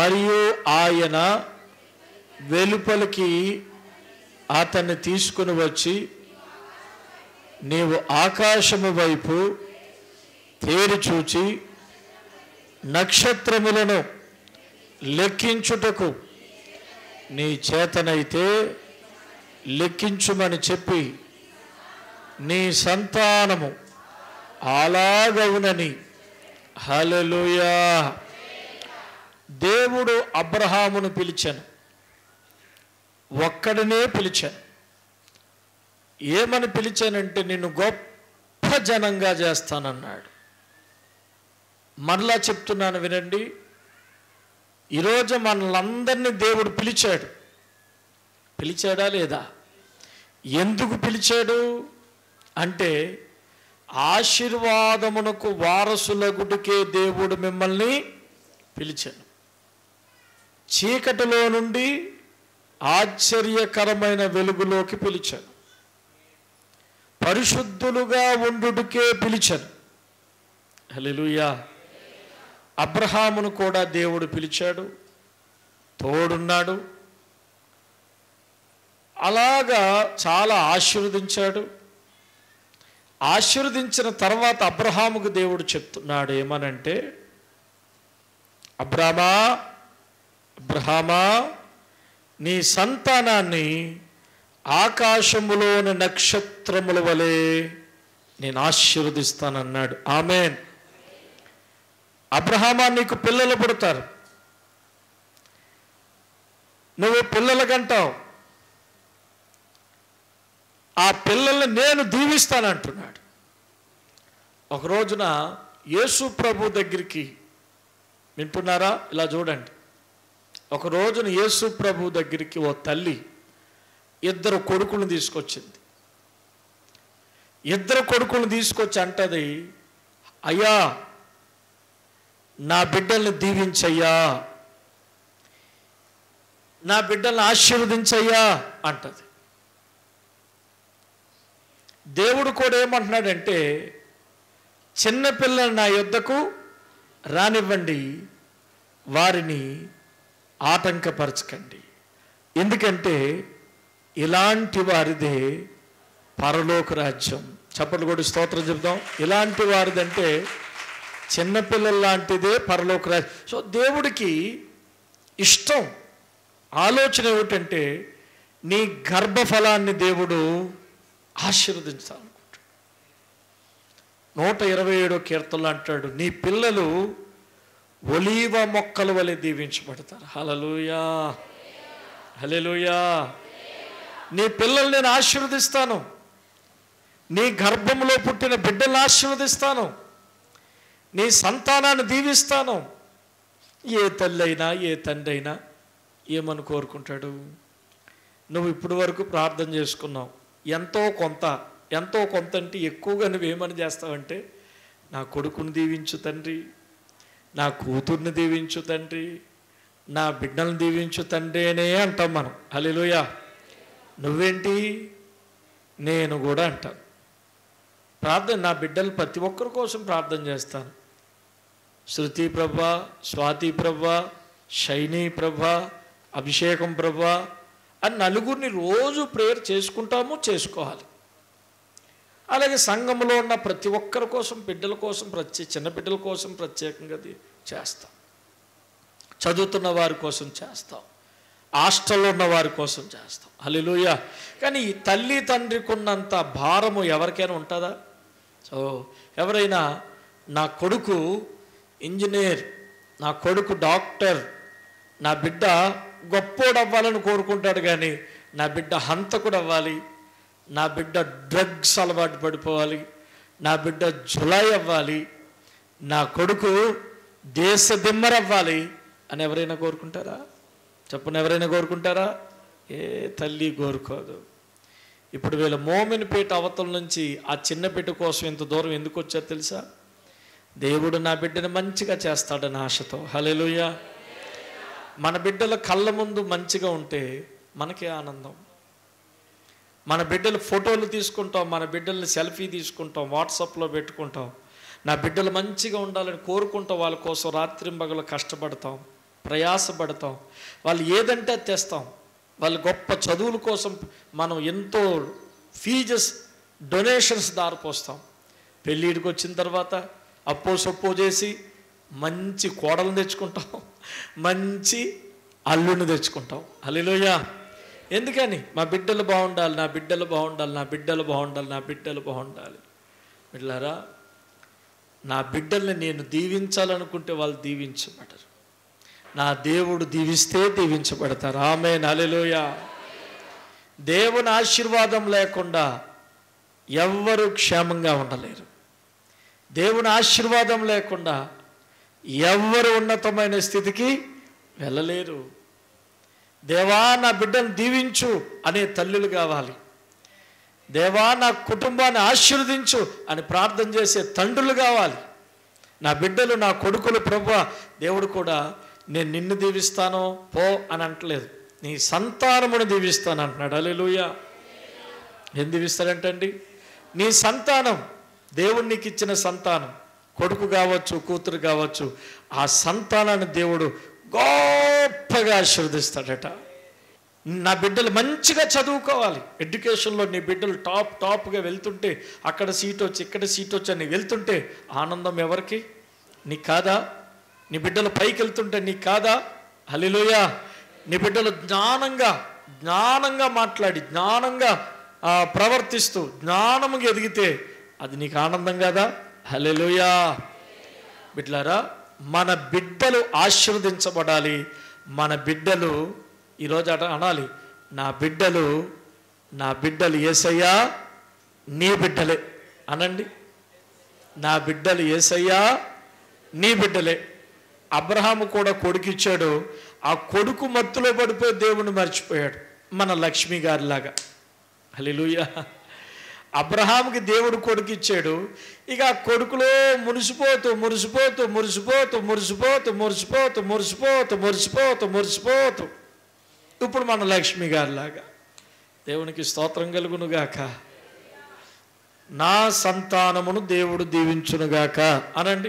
మరియు ఆయన వెలుపలికి అతన్ని తీసుకుని వచ్చి, నీవు ఆకాశము వైపు తేరి చూచి నక్షత్రములను లెక్కించుటకు నీ చేతనైతే లెక్కించుమని చెప్పి, నీ సంతానము అలాగవునని. హల్లెలూయా. దేవుడు అబ్రహామును పిలిచాను, ఒక్కడనే పిలిచాను. ఏమని పిలిచానంటే, నిన్ను గొప్ప జనంగా చేస్తానన్నాడు. మరలా చెప్తున్నాను వినండి, ఈరోజు మనలందరినీ దేవుడు పిలిచాడు. పిలిచాడా లేదా? ఎందుకు పిలిచాడు అంటే, ఆశీర్వాదమునకు వారసులగుటకే దేవుడు మిమ్మల్ని పిలిచాడు. చీకటిలో నుండి ఆశ్చర్యకరమైన వెలుగులోకి పిలిచాడు. పరిశుద్ధులుగా ఉండుటకే పిలిచాడు. హల్లెలూయా. అబ్రహామును కూడా దేవుడు పిలిచాడు, తోడున్నాడు. అలాగా చాలా ఆశీర్వదించాడు. ఆశీర్వదించిన తర్వాత అబ్రహాముకు దేవుడు చెప్తున్నాడు ఏమనంటే, అబ్రామా, అబ్రహామా, నీ సంతానాన్ని ఆకాశములోని నక్షత్రముల వలె నేను ఆశీర్వదిస్తానన్నాడు. ఆమేన్. అబ్రహామా, నీకు పిల్లలు పుడతారు, నువ్వు పిల్లలకంటావు, ఆ పిల్లల్ని నేను దీవిస్తానంటున్నాడు. ఒక రోజున యేసు ప్రభు దగ్గరికి, వింటున్నారా? ఇలా చూడండి. ఒక రోజున యేసు ప్రభు దగ్గరికి ఓ తల్లి ఇద్దరు కొడుకులను తీసుకొచ్చింది. ఇద్దరు కొడుకులను తీసుకొచ్చి అంటది, అయ్యా నా బిడ్డల్ని దీవించయ్యా, నా బిడ్డల్ని ఆశీర్వదించయ్యా అంటది. దేవుడు కూడా ఏమంటున్నాడంటే, చిన్నపిల్లలు నా యొద్దకు రానివ్వండి, వారిని ఆటంకపరచకండి, ఎందుకంటే ఇలాంటి వారిదే పరలోక రాజ్యం. చప్పట్లు కొట్టి స్తోత్రం చెప్దాం. ఇలాంటి వారిదంటే చిన్నపిల్లల లాంటిదే పరలోక రాజ్యం. సో దేవుడికి ఇష్టం, ఆలోచన ఏమిటంటే, నీ గర్భఫలాన్ని దేవుడు ఆశీర్వదించాలనుకుంటాడు. 127వ కీర్తనలో అంటాడు, నీ పిల్లలు ఒలీవ మొక్కల వలె దీవించబడతారు. హల్లెలూయా, హల్లెలూయా. నీ పిల్లలు నేను ఆశీర్వదిస్తాను, నీ గర్భంలో పుట్టిన బిడ్డలను ఆశీర్వదిస్తాను, నీ సంతానాన్ని దీవిస్తాను. ఏ తల్లి అయినా ఏ తండ్రి అయినా ఏమని కోరుకుంటాడు? నువ్వు ఇప్పటి వరకు ప్రార్థన చేసుకున్నావు, ఎంతో కొంత అంటే ఎక్కువగా నువ్వేమని చేస్తావంటే, నా కొడుకుని దీవించు తండ్రి, నా కూతుర్ని దీవించు తండ్రి, నా బిడ్డలను దీవించు తండ్రి అనే అంటాం మనం. హల్లెలూయా. నువ్వేంటి? నేను కూడా అంటాను. ప్రార్థన, నా బిడ్డలు ప్రతి ఒక్కరి కోసం ప్రార్థన చేస్తాను. శృతి ప్రభా, స్వాతి ప్రభా, షైనీ ప్రభా, అభిషేకం ప్రభా అని నలుగురిని రోజు ప్రేయర్ చేసుకుంటాము, చేసుకోవాలి. అలాగే సంఘంలో ఉన్న ప్రతి ఒక్కరి కోసం, బిడ్డల కోసం, చిన్న బిడ్డల కోసం ప్రత్యేకంగా చేస్తాం. చదువుతున్న వారి కోసం చేస్తాం, హాస్టల్లో ఉన్న వారి కోసం చేస్తాం. హల్లెలూయా. కానీ ఈ తల్లి తండ్రికి ఉన్నంత భారము ఎవరికైనా ఉంటుందా? సో ఎవరైనా నా కొడుకు ఇంజనీర్, నా కొడుకు డాక్టర్, నా బిడ్డ గొప్పోడు అవ్వాలని కోరుకుంటాడు, కానీ నా బిడ్డ హంతకుడు అవ్వాలి, నా బిడ్డ డ్రగ్స్ అలవాటు పడిపోవాలి, నా బిడ్డ జులై అవ్వాలి, నా కొడుకు దేశ దిమ్మరవ్వాలి అని ఎవరైనా కోరుకుంటారా? చెప్పండి, ఎవరైనా కోరుకుంటారా? ఏ తల్లి కోరుకోదు. ఇప్పుడు వీళ్ళ మోమిన్పేట అవతల నుంచి ఆ చిన్న బిడ్డ కోసం ఇంత దూరం ఎందుకు వచ్చారు తెలుసా? దేవుడు నా బిడ్డను మంచిగా చేస్తాడని ఆశతో. హల్లెలూయా. మన బిడ్డల కళ్ళ ముందు మంచిగా ఉంటే మనకే ఆనందం. మన బిడ్డల ఫోటోలు తీసుకుంటాం, మన బిడ్డల్ని సెల్ఫీ తీసుకుంటాం, వాట్సాప్లో పెట్టుకుంటాం. నా బిడ్డలు మంచిగా ఉండాలని కోరుకుంటాం, వాళ్ళ కోసం రాత్రింబగలు కష్టపడతాం. ప్రయాసపడతాం, వాళ్ళు ఏదంటే తెస్తాం, వాళ్ళు గొప్ప చదువుల కోసం మనం ఎంతో ఫీజెస్ డొనేషన్స్ దారిపోస్తాం. పెళ్ళిడికి వచ్చిన తర్వాత అప్పో సొప్పో చేసి మంచి కోడలను తెచ్చుకుంటాం, మంచి అల్లుని తెచ్చుకుంటాం. హల్లెలూయా. ఎందుకని? మా బిడ్డలు బాగుండాలి, నా బిడ్డలు బాగుండాలి, నా బిడ్డలు బాగుండాలి, నా బిడ్డలు బాగుండాలి. బిడ్డలారా, నా బిడ్డల్ని నేను దీవించాలనుకుంటే వాళ్ళు దీవించబడరు, నా దేవుడు దీవిస్తే దీవించబడతారు. ఆమేన్. హల్లెలూయా. దేవుని ఆశీర్వాదం లేకుండా ఎవ్వరూ క్షేమంగా ఉండలేరు. దేవుని ఆశీర్వాదం లేకుండా ఎవ్వరు ఉన్నతమైన స్థితికి వెళ్ళలేరు. దేవా నా బిడ్డను దీవించు అనే తల్లులు కావాలి. దేవా నా కుటుంబాన్ని ఆశీర్వదించు అని ప్రార్థన చేసే తండ్రులు కావాలి. నా బిడ్డలు, నా కొడుకులు, ప్రభువా దేవుడు కూడా నేను నిన్ను దీవిస్తాను పో అని అంటలేదు, నీ సంతానమును దీవిస్తాను అంటున్నాడు. హల్లెలూయా. ఏం దీవిస్తాడంటండి? నీ సంతానం, దేవుడు నీకు ఇచ్చిన సంతానం, కొడుకు కావచ్చు, కూతురు కావచ్చు, ఆ సంతానాన్ని దేవుడు గొప్పగా ఆశీర్వదిస్తాడట. నా బిడ్డలు మంచిగా చదువుకోవాలి. ఎడ్యుకేషన్లో నీ బిడ్డలు టాప్గా వెళ్తుంటే, అక్కడ సీట్ వచ్చి ఇక్కడ సీట్ వచ్చి అని వెళ్తుంటే ఆనందం ఎవరికి? నీకు కాదా? నీ బిడ్డలు పైకి వెళ్తుంటే నీకు కాదా? హల్లెలూయా. నీ బిడ్డలు జ్ఞానంగా మాట్లాడి, జ్ఞానంగా ప్రవర్తిస్తూ, జ్ఞానముగా ఎదిగితే అది నీకు ఆనందం కాదా? హల్లెలూయా. బిడ్డలారా, మన బిడ్డలు ఆశీర్వదించబడాలి. మన బిడ్డలు ఈరోజు అనాలి, నా బిడ్డలు యేసయ్యా నీ బిడ్డలే అనండి. నా బిడ్డలు యేసయ్యా నీ బిడ్డలే. అబ్రహాము కూడా కొడుకు ఇచ్చాడు, ఆ కొడుకు మత్తులో పడిపోయి దేవుణ్ణి మర్చిపోయాడు, మన లక్ష్మి గారిలాగా. హల్లెలూయా. అబ్రహాముకి దేవుడు కొడుకు ఇచ్చాడు, ఇక ఆ కొడుకులో మురిసిపోతూ మురిసిపోతూ మురిసిపోతూ మురిసిపోతూ మురిసిపోతూ మురిసిపోతూ మురిసిపోతూ మురిసిపోతూ ఇప్పుడు మన లక్ష్మి గారిలాగా. దేవునికి స్తోత్రం కలుగునుగాక. నా సంతానమును దేవుడు దీవించునుగాక అనండి.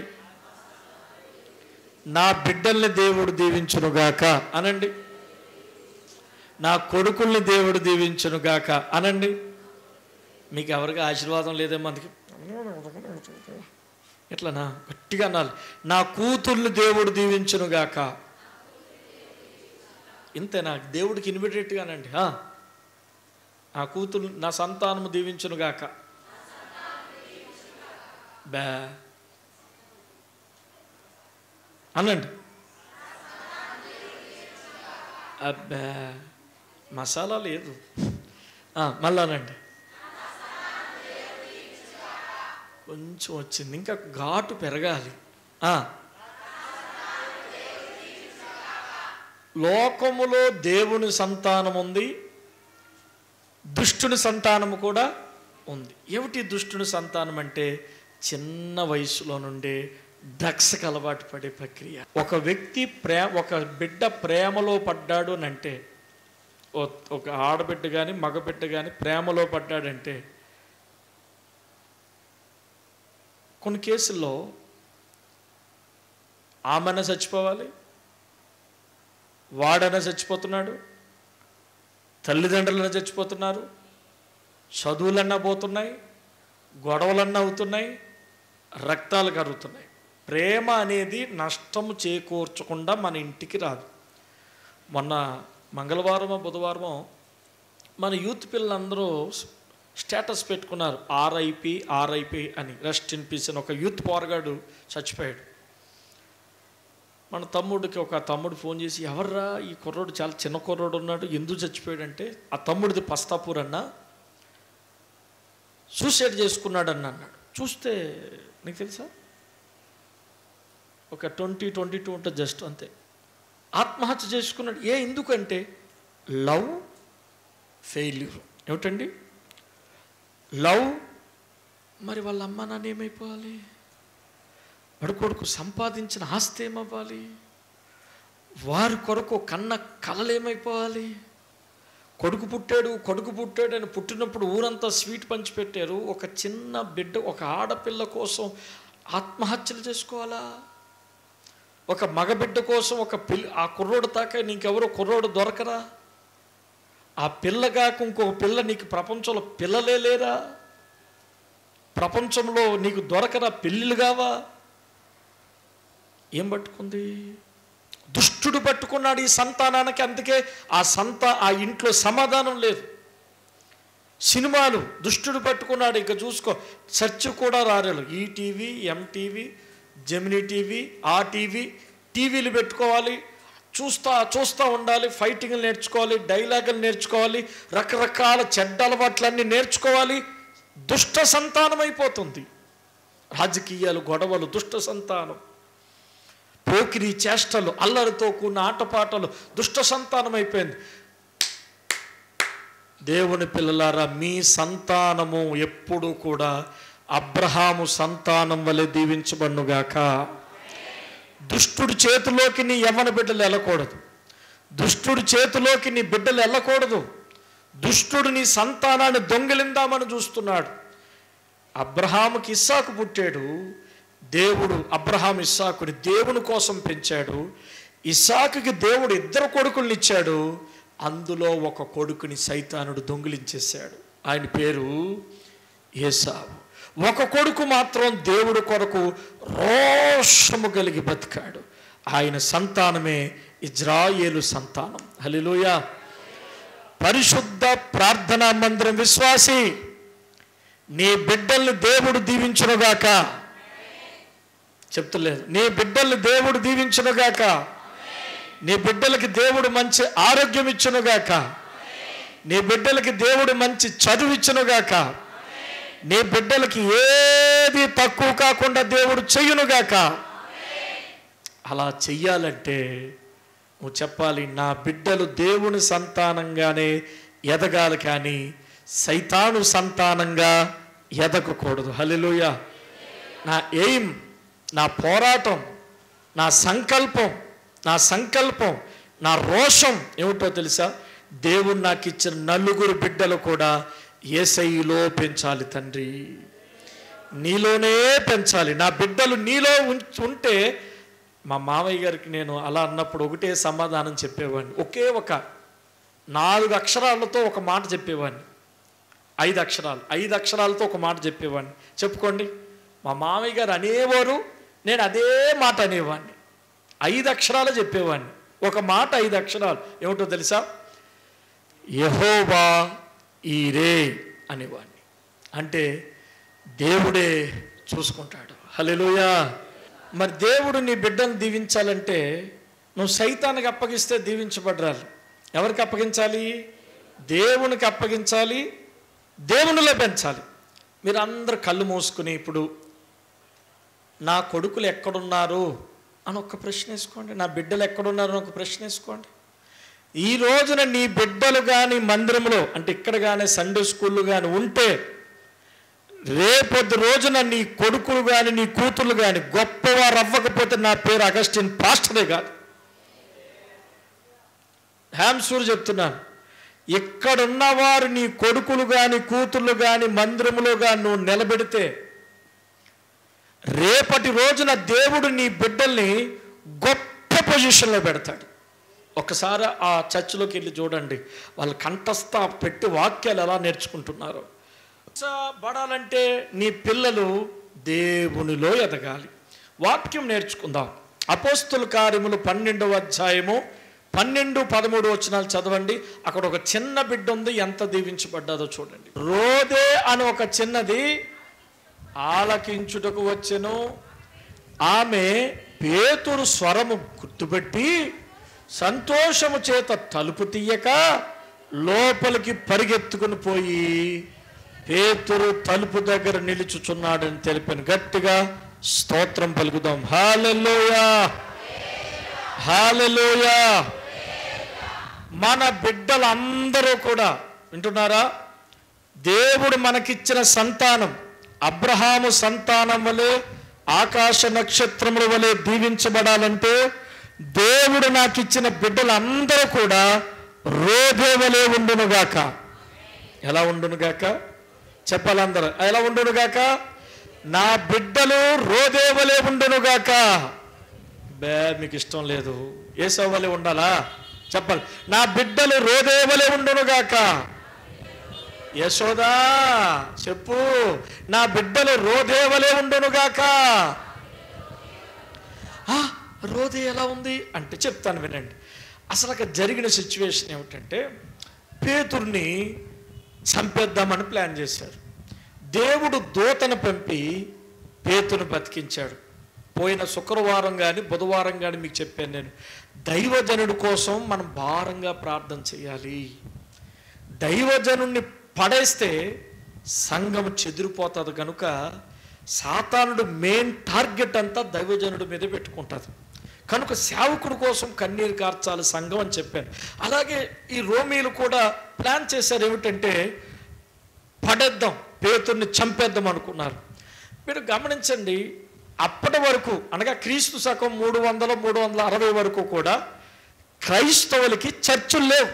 నా బిడ్డల్ని దేవుడు దీవించునుగాక అనండి. నా కొడుకుల్ని దేవుడు దీవించునుగాక అనండి. మీకు ఎవరికి ఆశీర్వాదం లేదేమో అందుకే ఎట్లనా గట్టిగా అనాలి. నా కూతుర్ని దేవుడు దీవించునుగాక. ఇంతే, నాకు దేవుడికి ఇన్విటేట్గానండి. నా కూతురు, నా సంతానము దీవించునుగాక. బా అనండి. అబ్బా మసాలా లేదు, మళ్ళీ అనండి. కొంచెం వచ్చింది, ఇంకా ఘాటు పెరగాలి. లోకములో దేవుని సంతానం ఉంది, దుష్టుని సంతానము కూడా ఉంది. ఏమిటి దుష్టుని సంతానం అంటే? చిన్న వయసులో నుండే డ్రగ్స్కి అలవాటు పడే ప్రక్రియ. ఒక వ్యక్తి ఒక బిడ్డ ప్రేమలో పడ్డాడు అని అంటే, ఒక ఆడబిడ్డ కానీ మగబిడ్డ కానీ ప్రేమలో పడ్డాడంటే, కొన్ని కేసుల్లో ఆమెన చచ్చిపోవాలి, వాడన చచ్చిపోతున్నాడు, తల్లిదండ్రులన్నా చచ్చిపోతున్నారు, చదువులన్నా పోతున్నాయి, గొడవలన్నా అవుతున్నాయి, రక్తాలు కరుగుతున్నాయి. ప్రేమ అనేది నష్టము చేకూర్చకుండా మన ఇంటికి రాదు. మొన్న మంగళవారమో బుధవారమో మన యూత్ పిల్లలందరూ స్టేటస్ పెట్టుకున్నారు, ఆర్ఐపి అని, రెస్ట్ ఇన్ పీస్ అని. ఒక యూత్ పోరగాడు చచ్చిపోయాడు. మన తమ్ముడికి ఒక తమ్ముడు ఫోన్ చేసి, ఎవర్రా ఈ కుర్రోడు, చాలా చిన్న కుర్రోడు ఉన్నాడు, ఎందుకు చచ్చిపోయాడంటే, ఆ తమ్ముడిది పస్తాపూర్ అన్న, సూసైడ్ చేసుకున్నాడు అన్నాడు. చూస్తే నీకు తెలుసా, ఒక 20-22 ఉంటుంది జస్ట్ అంతే, ఆత్మహత్య చేసుకున్నాడు. ఎందుకంటే లవ్ ఫెయిల్యూర్. ఏమిటండి లవ్? మరి వాళ్ళ అమ్మ నాన్న ఏమైపోవాలి? వాడి కొడుకు సంపాదించిన ఆస్తి ఏమవ్వాలి? వారి కొరకు కన్న కలలు ఏమైపోవాలి? కొడుకు పుట్టాడు అని పుట్టినప్పుడు ఊరంతా స్వీట్ పంచిపెట్టారు. ఒక చిన్న బిడ్డ, ఒక ఆడపిల్ల కోసం ఆత్మహత్యలు చేసుకోవాలా? ఒక మగబిడ్డ కోసం ఆ కుర్రోడు తాక నీకెవరో కుర్రోడు దొరకరా? ఆ పిల్లగాక ఇంకొక పిల్ల నీకు ప్రపంచంలో పిల్లలే లేరా? ప్రపంచంలో నీకు దొరకరా? పెళ్ళిళ్ళు కావా? ఏం పట్టుకుంది? దుష్టుడు పట్టుకున్నాడు ఈ సంతానానికి. అందుకే ఆ ఇంట్లో సమాధానం లేదు. సినిమాలు దుష్టుడు పట్టుకున్నాడు. ఇక చూసుకో, చర్చ కూడా రాలేదు. ఈటీవీ, ఎంటీవీ, జెమినీ టీవీ, ఆ టీవీలు పెట్టుకోవాలి, చూస్తూ ఉండాలి, ఫైటింగ్లు నేర్చుకోవాలి, డైలాగులు నేర్చుకోవాలి, రకరకాల చెడ్డ అలవాట్లన్నీ నేర్చుకోవాలి. దుష్ట సంతానం అయిపోతుంది. రాజకీయాలు, గొడవలు, దుష్ట సంతానం, పోకిరి చేష్టలు, అల్లరితో కూడిన ఆటపాటలు, దుష్ట సంతానం అయిపోయింది. దేవుని పిల్లలారా, మీ సంతానము ఎప్పుడు కూడా అబ్రహాము సంతానం వలె దీవించబడునుగాక. దుష్టుడి చేతిలోకి నీ యవ్వన బిడ్డలు వెళ్ళకూడదు. దుష్టుడి చేతిలోకి నీ బిడ్డలు వెళ్ళకూడదు. దుష్టుడు నీ సంతానాన్ని దొంగిలిందామని చూస్తున్నాడు. అబ్రహాముకి ఇస్సాకు పుట్టాడు. దేవుడు ఇస్సాకుని దేవుని కోసం పెంచాడు. ఇస్సాకుకి దేవుడు 2 కొడుకుల్ని ఇచ్చాడు. అందులో ఒక కొడుకుని సైతానుడు దొంగిలించేశాడు. ఆయన పేరు ఏసావు. ఒక కొడుకు మాత్రం దేవుడి కొరకు రోషము కలిగి బతికాడు. ఆయన సంతానమే ఇజ్రాయేలు సంతానం. హల్లెలూయా. పరిశుద్ధ ప్రార్థనా మందిరం విశ్వాసి, నీ బిడ్డల్ని దేవుడు దీవించునుగాక. చెప్తలేదు, నీ బిడ్డల్ని దేవుడు దీవించునుగాక. నీ బిడ్డలకి దేవుడు మంచి ఆరోగ్యం ఇచ్చునుగాక. నీ బిడ్డలకి దేవుడు మంచి చదువు ఇచ్చునుగాక. నీ బిడ్డలకి ఏది తక్కువ కాకుండా దేవుడు చెయ్యునుగాక. అలా చెయ్యాలంటే నువ్వు చెప్పాలి, నా బిడ్డలు దేవుని సంతానంగానే ఎదగాలి, కానీ సైతాను సంతానంగా ఎదగకూడదు. హల్లెలూయా. నా ఎయిమ్, నా పోరాటం, నా సంకల్పం, నా రోషం ఏమిటో తెలుసా? దేవుడు నాకు ఇచ్చిన 4 బిడ్డలు కూడా యేసయ్యలో పెంచాలి. తండ్రి, నీలోనే పెంచాలి. నా బిడ్డలు నీలో ఉంటే, మా మామయ్య గారికి నేను అలా అన్నప్పుడు ఒకటే సమాధానం చెప్పేవాడిని. ఒకే ఒక 4 అక్షరాలతో ఒక మాట చెప్పేవాడిని. 5 అక్షరాలతో ఒక మాట చెప్పేవాడిని. చెప్పుకోండి. మా మామయ్య గారు అనేవారు, నేను అదే మాట అనేవాడిని. 5 అక్షరాలు చెప్పేవాడిని. ఒక మాట 5 అక్షరాలు. ఏమిటో తెలుసా? యెహోవా ఈరే అనేవాడిని. అంటే దేవుడే చూసుకుంటాడు. హల్లెలూయా. మరి దేవుడు నీ బిడ్డను దీవించాలంటే నువ్వు సైతానికి అప్పగిస్తే దీవించబడ్డారు. ఎవరికి అప్పగించాలి? దేవునికి అప్పగించాలి, దేవునిలో పెంచాలి. మీరు అందరు కళ్ళు మూసుకుని ఇప్పుడు నా కొడుకులు ఎక్కడున్నారు అని ఒక ప్రశ్న వేసుకోండి. నా బిడ్డలు ఎక్కడున్నారు అని ఒక ప్రశ్న వేసుకోండి. ఈ రోజున నీ బిడ్డలు కానీ మందిరంలో, అంటే ఇక్కడ కానీ సండే స్కూళ్ళు కానీ ఉంటే, రేపొద్దు రోజున నీ కొడుకులు కానీ నీ కూతుళ్ళు కానీ గొప్పవారు అవ్వకపోతే నా పేరు అగస్టిన్ పాస్టరే కాదు. హ్యామ్సూర్ చెప్తున్నాను. ఇక్కడున్నవారు నీ కొడుకులు కానీ కూతుళ్ళు కానీ మందిరంలో కానీ నువ్వు నిలబెడితే, రేపటి రోజున దేవుడు నీ బిడ్డల్ని గొప్ప పొజిషన్లో పెడతాడు. ఒకసారి ఆ చర్చిలోకి వెళ్ళి చూడండి, వాళ్ళు కంఠస్థ పెట్టి వాక్యాలు ఎలా నేర్చుకుంటున్నారు. పడాలంటే నీ పిల్లలు దేవునిలో ఎదగాలి. వాక్యం నేర్చుకుందాం. అపోస్తుల కార్యములు 12వ అధ్యాయము 12-13 వచనాలు చదవండి. అక్కడ ఒక చిన్న బిడ్డ ఉంది, ఎంత దీవించబడ్డాదో చూడండి. రోదే అని ఒక చిన్నది ఆలకించుటకు వచ్చెను. ఆమె పేతురు స్వరము గుర్తుపెట్టి సంతోషము చేత తలుపు తీయక లోపలికి పరిగెత్తుకుని పోయి పేతురు తలుపు దగ్గర నిలుచుచున్నాడని తెలిపాను. గట్టిగా స్తోత్రం పలుకుదాం. హల్లెలూయా, హల్లెలూయా. మన బిడ్డలందరూ కూడా వింటున్నారా? దేవుడు మనకిచ్చిన సంతానం అబ్రహాము సంతానం వలె ఆకాశ నక్షత్రముల వలె దీవించబడాలంటే దేవుడు నాకు ఇచ్చిన బిడ్డలందరూ కూడా రోదే వలె ఉండునుగాక. ఎలా ఉండునుగాక చెప్పాలందరూ. ఎలా ఉండునుగాక? నా బిడ్డలు రోదే వలె ఉండునుగాక. బే మీకు ఇష్టం లేదు, ఏసవు వలె ఉండాలా? చెప్పాలి, నా బిడ్డలు రోదే వలె ఉండునుగాక. యశోదా చెప్పు, నా బిడ్డలు రోదే వలె ఉండునుగాక. రోదే ఎలా ఉంది అంటే చెప్తాను వినండి. అసలు అక్కడ జరిగిన సిచ్యువేషన్ ఏమిటంటే, పేతుర్ని చంపేద్దామని ప్లాన్ చేశారు. దేవుడు దూతను పంపి పేతురుని బతికించాడు. పోయిన శుక్రవారం కానీ బుధవారం కానీ మీకు చెప్పాను నేను, దైవజనుడి కోసం మనం భారంగా ప్రార్థన చేయాలి. దైవజనుడిని పడేస్తే సంఘం చెదిరిపోతుంది కనుక సాతానుడు మెయిన్ టార్గెట్ అంతా దైవజనుడి మీద పెట్టుకుంటుంది. కనుక సేవకుడి కోసం కన్నీరు కార్చాలి సంఘం అని చెప్పాను. అలాగే ఈ రోమీలు కూడా ప్లాన్ చేశారు, ఏమిటంటే పడేద్దాం, పేతుర్ని చంపేద్దాం అనుకున్నారు. మీరు గమనించండి, అప్పటి వరకు అనగా క్రీస్తు శకం 300-360 వరకు కూడా క్రైస్తవులకి చర్చులు లేవు,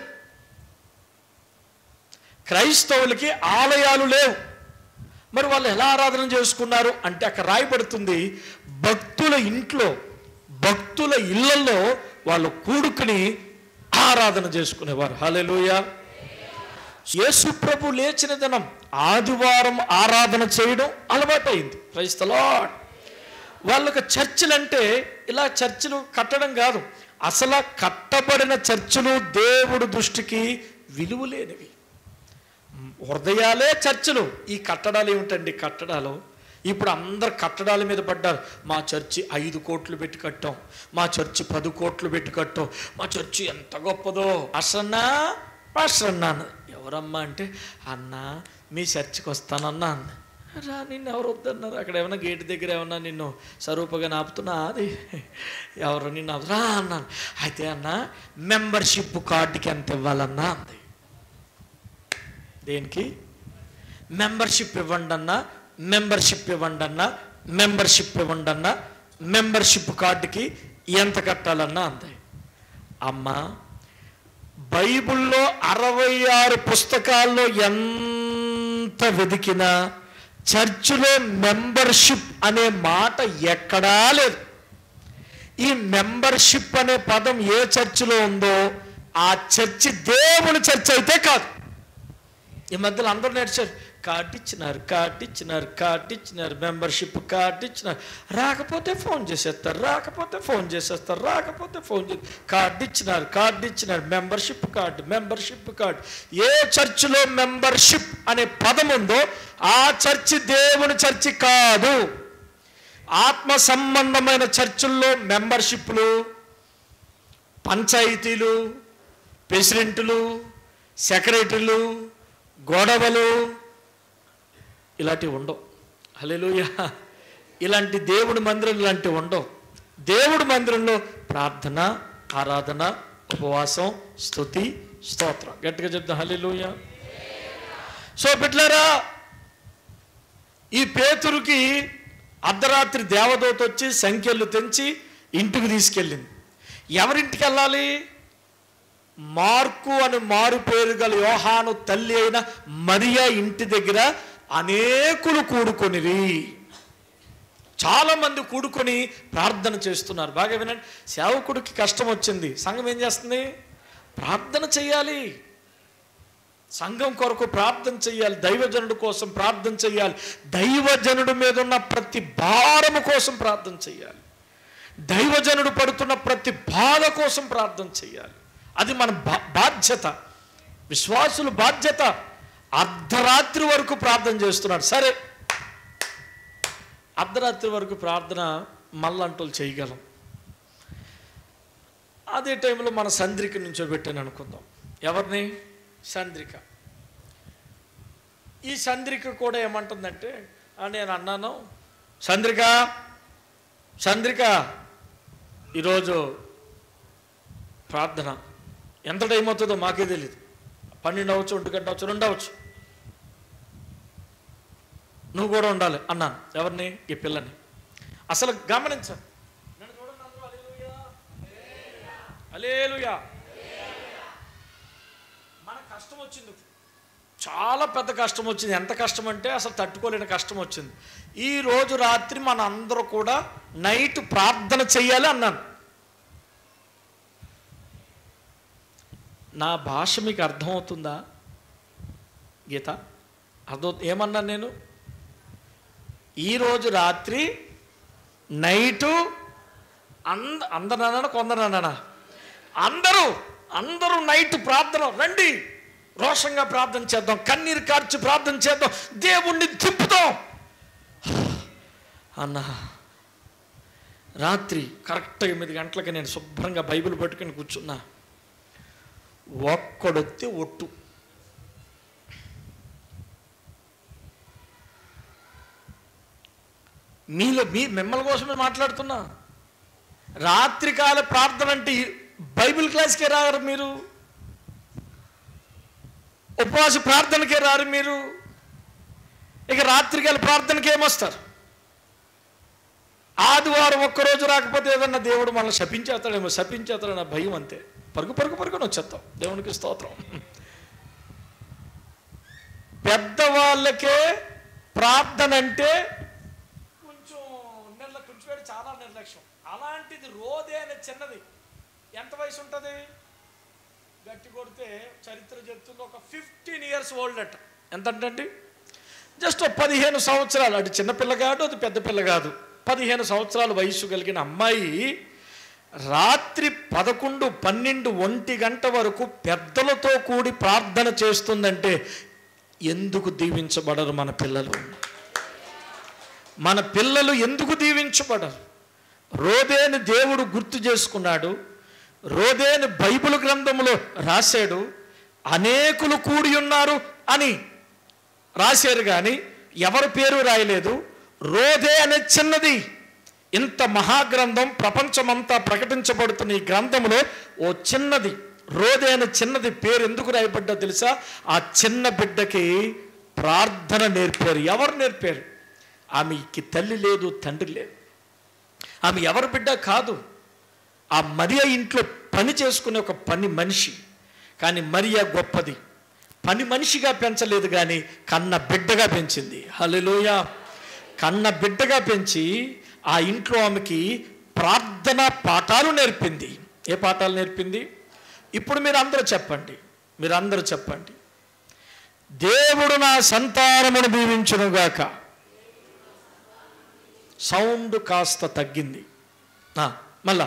క్రైస్తవులకి ఆలయాలు లేవు. మరి వాళ్ళు ఎలా ఆరాధన చేసుకున్నారు అంటే అక్కడ రాయబడుతుంది, భక్తుల ఇంట్లో భక్తుల ఇళ్లలో వాళ్ళు కూడుకుని ఆరాధన చేసుకునేవారు. హల్లెలూయా. యేసు ప్రభు లేచిన దినం ఆదివారం ఆరాధన చేయడం అలవాటైంది. Praise the Lord. వాళ్ళకి చర్చిలు అంటే ఇలా చర్చిలు కట్టడం కాదు, అసలు కట్టబడిన చర్చిలు దేవుడి దృష్టికి విలువ లేనివి. హృదయాలే చర్చిలు. ఈ కట్టడాలు ఏమిటండి? కట్టడాలు ఇప్పుడు అందరు కట్టడాల మీద పడ్డారు. మా చర్చి 5 కోట్లు పెట్టి కట్టాం, మా చర్చి 10 కోట్లు పెట్టి కట్టాం, మా చర్చి ఎంత గొప్పదో. పాస్టర్ అన్నాను. ఎవరమ్మా అంటే, అన్న మీ చర్చికి వస్తానన్నా అంది. రా, నిన్ను ఎవరు వద్దన్నారు? అక్కడ ఏమన్నా గేటు దగ్గర ఏమన్నా నిన్ను స్వరూపంగా నాపుతున్నా? అది ఎవరు నిన్ను రా అన్నాను. అయితే అన్న మెంబర్షిప్ కార్డుకి ఎంత ఇవ్వాలన్నా అంది. దేనికి? మెంబర్షిప్ ఇవ్వండి అన్నా, మెంబర్షిప్ ఇవ్వండి అన్నా, మెంబర్షిప్ ఇవ్వండి అన్నా, మెంబర్షిప్ కార్డుకి ఎంత కట్టాలన్నా అంది. అమ్మ, బైబిల్లో 66 పుస్తకాల్లో ఎంత వెతికినా చర్చిలో మెంబర్షిప్ అనే మాట ఎక్కడా లేదు. ఈ మెంబర్షిప్ అనే పదం ఏ చర్చిలో ఉందో ఆ చర్చి దేవుని చర్చి అయితే కాదు. ఈ మధ్యలో అందరూ నేర్చారు, కార్డు ఇచ్చినారు, మెంబర్షిప్ కార్డు ఇచ్చినారు, రాకపోతే ఫోన్ చేసేస్తారు, కార్డు ఇచ్చినారు, మెంబర్షిప్ కార్డు. ఏ చర్చిలో మెంబర్షిప్ అనే పదం ఉందో ఆ చర్చి దేవుని చర్చి కాదు. ఆత్మ సంబంధమైన చర్చిల్లో మెంబర్షిప్లు, పంచాయతీలు, ప్రెసిడెంట్లు, సెక్రటరీలు, గొడవలు ఇలాంటివి ఉండవు. హల్లెలూయా. ఇలాంటి దేవుడి మందిరం ఇలాంటివి ఉండవు. దేవుడి మందిరంలో ప్రార్థన, ఆరాధన, ఉపవాసం, స్తుతి, స్తోత్రం. గట్టిగా చెప్తాం హల్లెలూయా. సో బిడ్డలారా, ఈ పేతురుకి అర్ధరాత్రి దేవదూత వచ్చి సంఖ్యలు తెంచి ఇంటికి తీసుకెళ్ళింది. ఎవరింటికి వెళ్ళాలి? మార్కు అని మారు పేరు గల యోహాను తల్లి అయిన మరియా ఇంటి దగ్గర అనేకులు కూడుకొనిరి. చాలామంది కూడుకొని ప్రార్థన చేస్తున్నారు. బాగా వినండి, సేవకుడికి కష్టం వచ్చింది, సంఘం ఏం చేస్తుంది? ప్రార్థన చేయాలి. సంఘం కొరకు ప్రార్థన చేయాలి, దైవజనుడి కోసం ప్రార్థన చేయాలి, దైవజనుడి మీద ఉన్న ప్రతి భారము కోసం ప్రార్థన చేయాలి, దైవజనుడు పడుతున్న ప్రతి బాధ కోసం ప్రార్థన చేయాలి. అది మన బాధ్యత, విశ్వాసుల బాధ్యత. అర్ధరాత్రి వరకు ప్రార్థన చేస్తున్నాడు. సరే, అర్ధరాత్రి వరకు ప్రార్థన మళ్ళంటోళ్ళు చేయగలం. అదే టైంలో మన సంద్రిక నుంచోబెట్టాను అనుకుందాం. ఎవరిని? సంద్రిక. ఈ సంద్రిక కూడా ఏమంటుందంటే, నేను అన్నాను, సంద్రిక ఈరోజు ప్రార్థన ఎంత టైం అవుతుందో మాకే తెలియదు, 12 అవ్వచ్చు, 1 గంట అవ్వచ్చు, 2 అవ్వచ్చు, నువ్వు కూడా ఉండాలి అన్నాను. ఎవరిని? ఈ పిల్లని. అసలు గమనించాను, హల్లెలూయా. మన కష్టం వచ్చింది, చాలా పెద్ద కష్టం వచ్చింది. ఎంత కష్టం అంటే అసలు తట్టుకోలేని కష్టం వచ్చింది. ఈ రోజు రాత్రి మన అందరూ కూడా నైట్ ప్రార్థన చెయ్యాలి అన్నాను. నా భాష మీకు అర్థమవుతుందా గీత? ఏమన్నా నేను ఈరోజు రాత్రి నైటు అందరూ కొందరన్నా అందరూ నైట్ ప్రార్థన రండి, రోషంగా ప్రార్థన చేద్దాం, కన్నీరు కార్చి ప్రార్థన చేద్దాం, దేవుణ్ణి దింపుదాం అన్నా. రాత్రి కరెక్ట్ 8 గంటలకి నేను శుభ్రంగా బైబిల్ పట్టుకుని కూర్చున్నా. ఒక్కడొత్తి ఒట్టు, మిమ్మల్ని కోసమే మాట్లాడుతున్నా. రాత్రికాల ప్రార్థన అంటే బైబిల్ క్లాస్కే రారు మీరు, ఉపవాస ప్రార్థనకే రారు మీరు, ఇక రాత్రికాల ప్రార్థనకి ఏమొస్తారు? ఆదివారం ఒక్కరోజు రాకపోతే ఏదన్నా దేవుడు మనల్ని శపించేస్తాడేమో భయం, అంతే. పరుగుని వచ్చేస్తాం. దేవునికి స్తోత్రం. పెద్దవాళ్ళకే ప్రార్థన అంటే కొంచెం చాలా నిర్లక్ష్యం. అలాంటిది రోదే అనే చిన్నది ఎంత వయసు ఉంటుంది? గట్టి కొడితే చరిత్ర చెప్తుంది ఒక 15 years ఓల్డ్ అట. ఎంత అంటే జస్ట్ 15 సంవత్సరాలు. అటు చిన్నపిల్ల కాదు, అది పెద్ద పిల్ల కాదు. 15 సంవత్సరాల వయసు కలిగిన అమ్మాయి రాత్రి 11, 12, 1 గంట వరకు పెద్దలతో కూడి ప్రార్థన చేస్తుందంటే ఎందుకు దీవించబడరు మన పిల్లలు? మన పిల్లలు ఎందుకు దీవించబడరు? రోదేని దేవుడు గుర్తు చేసుకున్నాడు. రోదేని బైబిల్ గ్రంథంలో రాశాడు. అనేకులు కూడి ఉన్నారు అని రాశారు, కానీ ఎవరి పేరు రాయలేదు. రోదే అనే చిన్నది, ఇంత మహాగ్రంథం ప్రపంచమంతా ప్రకటించబడుతున్న ఈ గ్రంథంలో ఓ చిన్నది రోదే అనే చిన్నది పేరు ఎందుకు రాయబడ్డా తెలుసా? ఆ చిన్న బిడ్డకి ప్రార్థన నేర్పారు. ఎవరు నేర్పారు? ఆమెకి తల్లి లేదు, తండ్రి లేదు. ఆమె ఎవరి బిడ్డ కాదు, ఆ మరియా ఇంట్లో పని చేసుకునే ఒక పని మనిషి. కానీ మరియా గొప్పది, పని మనిషిగా పెంచలేదు, కానీ కన్న బిడ్డగా పెంచింది. హల్లెలూయా. కన్న బిడ్డగా పెంచి ఆ ఇంట్లో ఆమెకి ప్రార్థన పాఠాలు నేర్పింది. ఏ పాఠాలు నేర్పింది? ఇప్పుడు మీరు అందరూ చెప్పండి. దేవుడు నా సంతానమును దీవించునుగాక. సౌండ్ కాస్త తగ్గింది. మళ్ళా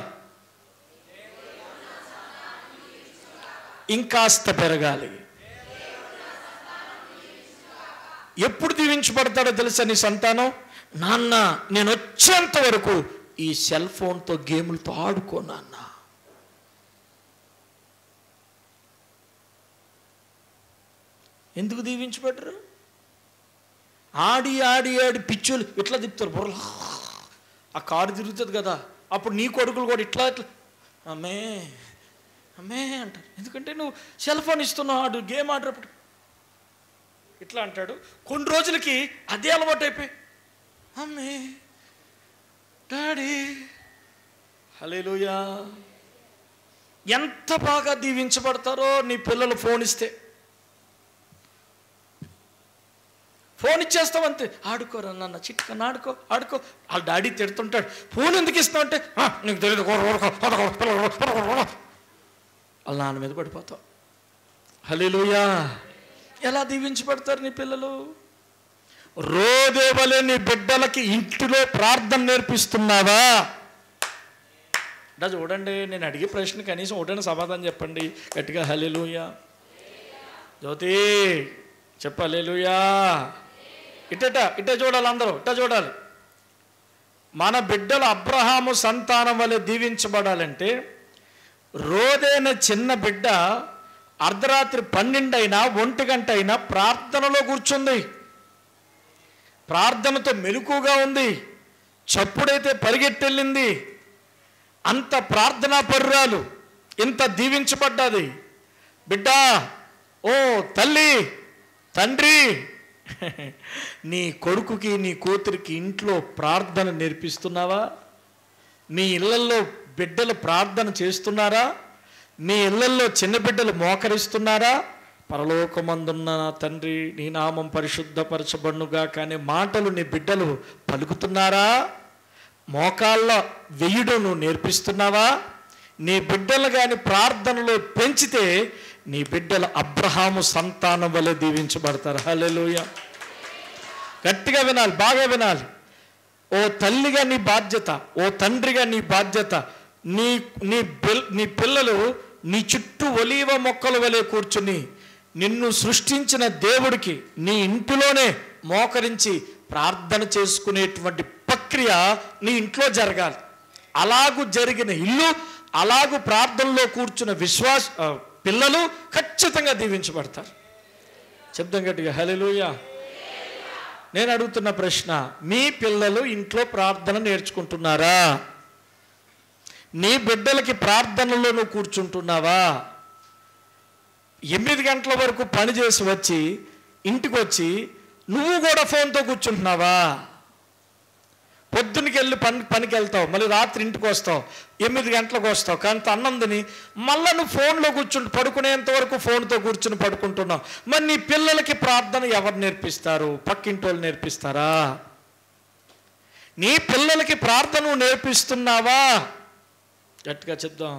ఇంకాస్త పెరగాలి. ఎప్పుడు దీవించబడతాడో తెలుసా నీ సంతానం? నాన్న నేను వచ్చేంత వరకు ఈ సెల్ ఫోన్తో గేములతో ఆడుకో నాన్న. ఎందుకు దీవించబడ్డరు? ఆడి పిచ్చులు ఇట్లా తిప్పుతారు బుర్రలు. ఆ కారు తిరుగుతుంది కదా, అప్పుడు నీ కొడుకులు కూడా ఇట్లా అమ్మే అంటారు. ఎందుకంటే నువ్వు సెల్ ఫోన్ ఇస్తున్నావు, ఆడు గేమ్ ఆడేటప్పుడు ఇట్లా అంటాడు. కొన్ని రోజులకి అదే అలవాటు అయిపోయి అమ్మే డాడీ. హల్లెలూయా. ఎంత బాగా దీవించబడతారో నీ పిల్లలు ఫోన్ ఇస్తే. ఫోన్ ఇచ్చేస్తామంతే, ఆడుకోరా నాన్న చిట్కన్న ఆడుకో. వాళ్ళ డాడీ తిడుతుంటాడు, ఫోన్ ఎందుకు ఇస్తావు అంటే నీకు తెలియదు, వాళ్ళ నాన్న మీద పడిపోతావు. హల్లెలూయా. ఎలా దీవించబడతారు నీ పిల్లలు? రోదేవలే నీ బిడ్డలకి ఇంటిలో ప్రార్థన నేర్పిస్తున్నావా? అంటే చూడండి, నేను అడిగే ప్రశ్న కనీసం ఒకటైనా సమాధానం చెప్పండి గట్టిగా. హల్లెలూయా. జ్యోతి చెప్ప హల్లెలూయా. ఇట్ట చూడాలి, అందరూ ఇట్ట చూడాలి. మన బిడ్డలు అబ్రహాము సంతానం వలె దీవించబడాలంటే రోదైన చిన్న బిడ్డ అర్ధరాత్రి 12 అయినా 1 గంట అయినా ప్రార్థనలో కూర్చుంది, ప్రార్థనతో మెలకుగా ఉంది, చప్పుడైతే పరిగెట్టెళ్ళింది. అంత ప్రార్థనా పరురాలు, ఇంత దీవించబడ్డది బిడ్డ. ఓ తల్లి, తండ్రి, నీ కొడుకుకి నీ కూతురికి ఇంట్లో ప్రార్థన నేర్పిస్తున్నావా? మీ ఇళ్లల్లో బిడ్డలు ప్రార్థన చేస్తున్నారా? మీ ఇళ్లల్లో చిన్న బిడ్డలు మోకరిస్తున్నారా? పరలోకమందున్న నా తండ్రి నీ నామం పరిశుద్ధపరచబడునుగా కానీ మాటలు నీ బిడ్డలు పలుకుతున్నారా? మోకాళ్ళ వెయ్యడం నువ్వు నేర్పిస్తున్నావా? నీ బిడ్డలు కానీ ప్రార్థనలో పెంచితే నీ బిడ్డలు అబ్రహాము సంతానం వలె దీవించబడతారు. హల్లెలూయా. గట్టిగా వినాలి, బాగా వినాలి. ఓ తల్లిగా నీ బాధ్యత, ఓ తండ్రిగా నీ బాధ్యత. నీ నీ నీ పిల్లలు నీ చుట్టూ ఒలీవ మొక్కల వలె కూర్చుని నిన్ను సృష్టించిన దేవుడికి నీ ఇంటిలోనే మోకరించి ప్రార్థన చేసుకునేటువంటి ప్రక్రియ నీ ఇంట్లో జరగాలి. అలాగూ జరిగిన ఇల్లు, అలాగూ ప్రార్థనలో కూర్చున్న పిల్లలు ఖచ్చితంగా దీవించబడతారు. చెప్తాం గట్టిగా హల్లెలూయా. నేను అడుగుతున్న ప్రశ్న, మీ పిల్లలు ఇంట్లో ప్రార్థన నేర్చుకుంటున్నారా? నీ బిడ్డలకి ప్రార్థనలో నువ్వు కూర్చుంటున్నావా? 8 గంటల వరకు పని చేసి వచ్చి ఇంటికి వచ్చి నువ్వు కూడా ఫోన్తో కూర్చుంటున్నావా? పొద్దునకి వెళ్ళి పనికి వెళ్తావు, మళ్ళీ రాత్రి ఇంటికి వస్తావు, 8 గంటలకు వస్తావు, కానీ అన్నం తిని మళ్ళీ నువ్వు ఫోన్లో కూర్చుని పడుకునేంత వరకు ఫోన్తో కూర్చుని పడుకుంటున్నావు. మరి నీ పిల్లలకి ప్రార్థన ఎవరు నేర్పిస్తారు? పక్కింటి వాళ్ళు నేర్పిస్తారా? నీ పిల్లలకి ప్రార్థన నేర్పిస్తున్నావా? గట్టిగా చెప్దాం.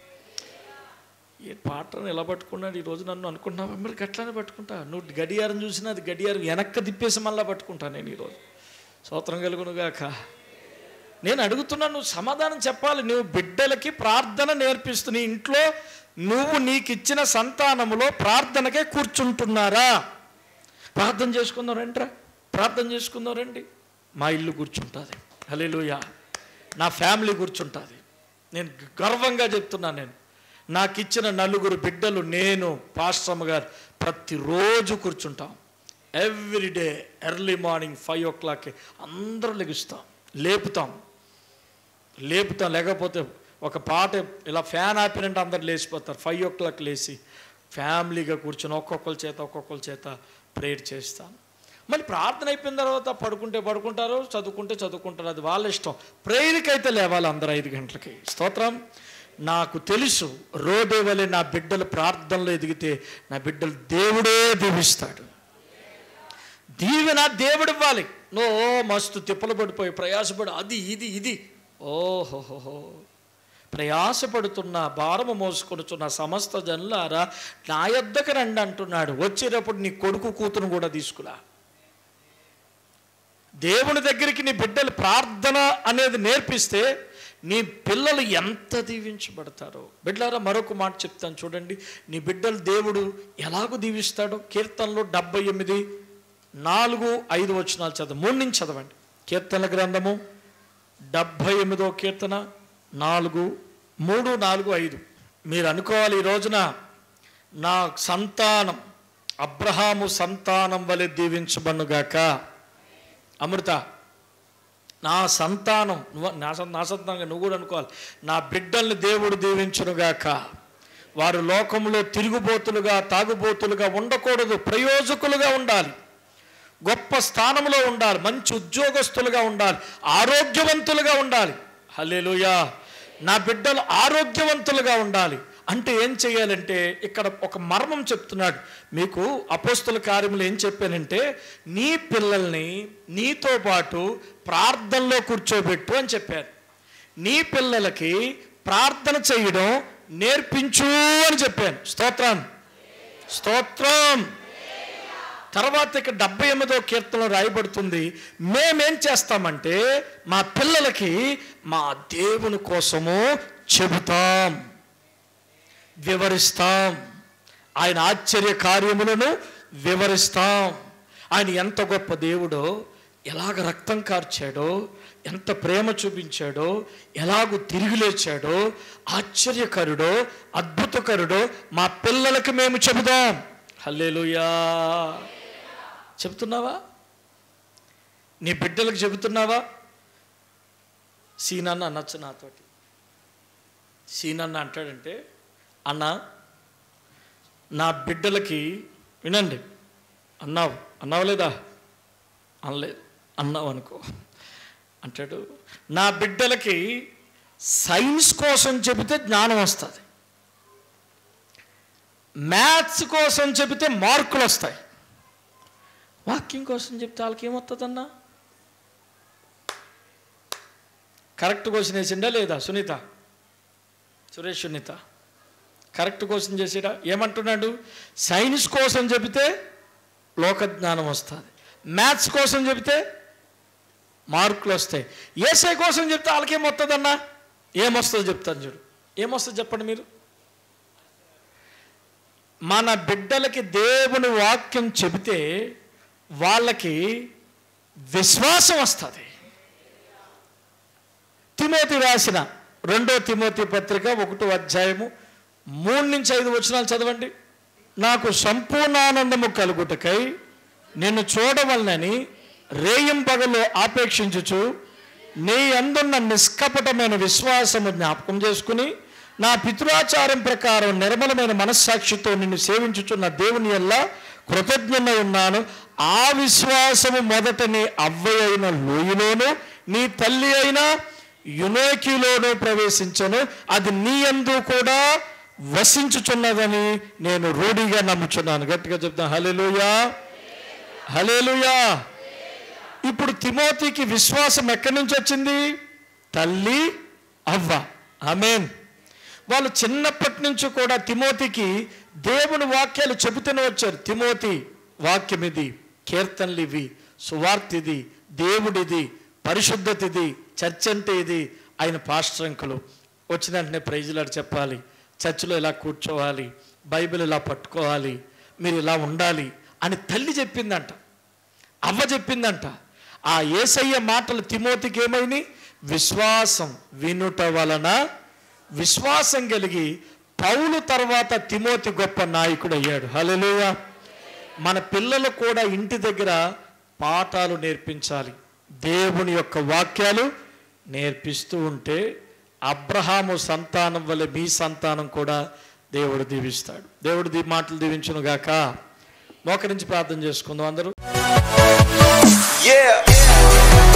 ఏ పాటను ఎలా పట్టుకున్నాడు ఈరోజు నన్ను అనుకుంటున్నావు? మిమ్మల్ని గట్లానే పట్టుకుంటా. నువ్వు గడియారం చూసినా అది గడియారం వెనక్కి తిప్పేసి మళ్ళీ పట్టుకుంటా నేను ఈరోజు. స్తోత్రం కలుగునుగాక. నేను అడుగుతున్నా, నువ్వు సమాధానం చెప్పాలి. నువ్వు బిడ్డలకి ప్రార్థన నేర్పిస్తున్న ఇంట్లో నువ్వు నీకు ఇచ్చిన సంతానములో ప్రార్థనకే కూర్చుంటున్నారా? ప్రార్థన చేసుకుందాం రండిరా, ప్రార్థన చేసుకుందాం రండి. మా ఇల్లు కూర్చుంటుంది, హల్లెలూయా. నా ఫ్యామిలీ కూర్చుంటుంది. నేను గర్వంగా చెప్తున్నాను. నేను నాకు ఇచ్చిన 4 బిడ్డలు, నేను, పాస్టమ్మ గారు ప్రతిరోజు కూర్చుంటాం. ఎవ్రీడే ఎర్లీ మార్నింగ్ 5 o'clock అందరూ లెగుస్తాం, లేపుతాం. లేకపోతే ఒక పాట ఇలా ఫ్యాన్ ఆపినంటే అందరు లేచిపోతారు. 5 o'clock లేచి ఫ్యామిలీగా కూర్చొని ఒక్కొక్కరి చేత ప్రేయర్ చేస్తాను. మళ్ళీ ప్రార్థన అయిపోయిన తర్వాత పడుకుంటే పడుకుంటారు, చదువుకుంటే చదువుకుంటారు, అది వాళ్ళ ఇష్టం. ప్రేయర్కి అయితే లేవాలి అందరూ 5 గంటలకి. స్తోత్రం. నాకు తెలుసు, రోడే వలె నా బిడ్డలు ప్రార్థనలో ఎదిగితే నా బిడ్డలు దేవుడే దీవిస్తాడు. దీవెన దేవుడు ఇవ్వాలి. మస్తు తిప్పలు పడిపోయి ప్రయాసపడు అది ఇది ఓహోహో. ప్రయాసపడుతున్న, భారము మోసుకొనుచున్న సమస్త జనులారా నా యొద్దకు రండి అంటున్నాడు. వచ్చేటప్పుడు నీ కొడుకు కూతురు కూడా తీసుకురా. దేవుని దగ్గరికి నీ బిడ్డలు ప్రార్థన అనేది నేర్పిస్తే నీ పిల్లలు ఎంత దీవించబడతారో. బిడ్డలారా, మరొక మాట చెప్తాను చూడండి. నీ బిడ్డలు దేవుడు ఎలాగూ దీవిస్తాడో కీర్తనలో 78 4, 5 వచనాలు చదవండి. 3 నుంచి చదవండి. కీర్తనల గ్రంథము 78వ కీర్తన 4, 3, 4, 5. మీరు అనుకోవాలి, ఈ రోజున నా సంతానం అబ్రహాము సంతానం వలె దీవించబడుగాక. అమృత, నా సంతానం నా సంతానంగా నువ్వు కూడా అనుకోవాలి, నా బిడ్డల్ని దేవుడు దీవించునుగాక. వారు లోకంలో తిరుగుబోతులుగా, తాగుబోతులుగా ఉండకూడదు, ప్రయోజకులుగా ఉండాలి, గొప్ప స్థానంలో ఉండాలి, మంచి ఉద్యోగస్తులుగా ఉండాలి, ఆరోగ్యవంతులుగా ఉండాలి. హల్లెలూయా. నా బిడ్డలు ఆరోగ్యవంతులుగా ఉండాలి. అంటే ఏం చేయాలంటే ఇక్కడ ఒక మర్మం చెప్తున్నాడు మీకు. అపోస్తుల కార్యములు ఏం చెప్పానంటే, నీ పిల్లల్ని నీతో పాటు ప్రార్థనలో కూర్చోబెట్టు అని చెప్పారు. నీ పిల్లలకి ప్రార్థన చేయడం నేర్పించు అని చెప్పాను. స్తోత్రం, స్తోత్రం. తర్వాత ఇక్కడ 78వ కీర్తనలో రాయబడుతుంది, మేమేం చేస్తామంటే మా పిల్లలకి మా దేవుని కోసము చెబుతాం, వివరిస్తాం, ఆయన ఆశ్చర్య కార్యములను వివరిస్తాం. ఆయన ఎంత గొప్ప దేవుడో, ఎలాగ రక్తం కార్చాడో, ఎంత ప్రేమ చూపించాడో, ఎలాగూ తిరిగి లేచాడో, ఆశ్చర్యకరుడో, అద్భుతకరుడో మా పిల్లలకి మేము చెబుదాం. హల్లెలూయా. చెబుతున్నావా? నీ బిడ్డలకు చెబుతున్నావా? సీనన్న అనొచ్చు నాతోటి. సీనన్న అంటాడంటే, అన్న నా బిడ్డలకి, వినండి, అన్నావు లేదా? అనలేదు, అన్నావు అనుకో. అంటాడు, నా బిడ్డలకి సైన్స్ కోసం చెబితే జ్ఞానం వస్తుంది, మ్యాథ్స్ కోసం చెబితే మార్కులు వస్తాయి, వాక్యం కోసం చెప్తే వాళ్ళకి ఏమొస్తుందన్నా? కరెక్ట్ క్వశ్చన్ వేసిండా లేదా సునీత? సురేష్ సునీత కరెక్ట్ కోసం చేసేట ఏమంటున్నాడు? సైన్స్ కోసం చెబితే లోకజ్ఞానం వస్తుంది, మ్యాథ్స్ కోసం చెబితే మార్కులు వస్తాయి. ఏసై కోసం చెప్తే వాళ్ళకేమొస్తుందన్నా? ఏమొస్తుందో చెప్తాను చూడు. ఏమొస్తుంది చెప్పండి మీరు? మన బిడ్డలకి దేవుని వాక్యం చెబితే వాళ్ళకి విశ్వాసం వస్తుంది. తిమోతి రాసిన 2 తిమోతి పత్రిక 1వ అధ్యాయము 3 నుంచి 5 వచనాలు చదవండి. నాకు సంపూర్ణ ఆనందము కలుగుటకై నిన్ను చూడవలనని రేయింపగలు ఆపేక్షించుచు నీ అందున్న నిష్కపటమైన విశ్వాసము జ్ఞాపకం చేసుకుని నా పితృాచారం ప్రకారం నిర్మలమైన మనస్సాక్షితో నిన్ను సేవించుచున్న దేవుని యెల్లా కృతజ్ఞుడై ఉన్నాను. ఆ విశ్వాసము మొదట నీ అవ్వ అయిన లోయలోను నీ తల్లి అయిన యునోకిలోను ప్రవేశించను, అది నీ యందు కూడా వసించుచున్నదని నేను రూఢిగా నమ్ముచున్నాను. గట్టిగా చెప్తాను హల్లెలూయా, హల్లెలూయా. ఇప్పుడు తిమోతికి విశ్వాసం ఎక్కడి నుంచి వచ్చింది? తల్లి అవ్వ. ఆమేన్. వాళ్ళు చిన్నప్పటి నుంచి కూడా తిమోతికి దేవుని వాక్యాలు చెబుతూనే వచ్చారు. తిమోతి వాక్యం ఇది, కీర్తనలు ఇవి, సువార్త ఇది, దేవుడిది, పరిశుద్ధత ఇది, చర్చ్ అంటే ఇది. ఆయన పాస్టర్ అంకులు వచ్చిన వెంటనే ప్రైజులాడు చెప్పాలి, చర్చిలో ఇలా కూర్చోవాలి, బైబిల్ ఇలా పట్టుకోవాలి, మీరు ఇలా ఉండాలి అని తల్లి చెప్పిందంట, అవ్వ చెప్పిందంట. ఆ యేసయ్య మాటలు తిమోతికి ఏమైంది? విశ్వాసం వినుట వలన విశ్వాసం కలిగి పౌలు తర్వాత తిమోతి గొప్ప నాయకుడు అయ్యాడు. హల్లెలూయా. మన పిల్లలు కూడా ఇంటి దగ్గర పాఠాలు నేర్పించాలి, దేవుని యొక్క వాక్యాలు నేర్పిస్తూ ఉంటే అబ్రహాము సంతానం వల్ల మీ సంతానం కూడా దేవుడు దీవిస్తాడు. దేవుడు మాటలు దీవించును గాక. మోకరించి ప్రార్థన చేసుకుందాం అందరూ.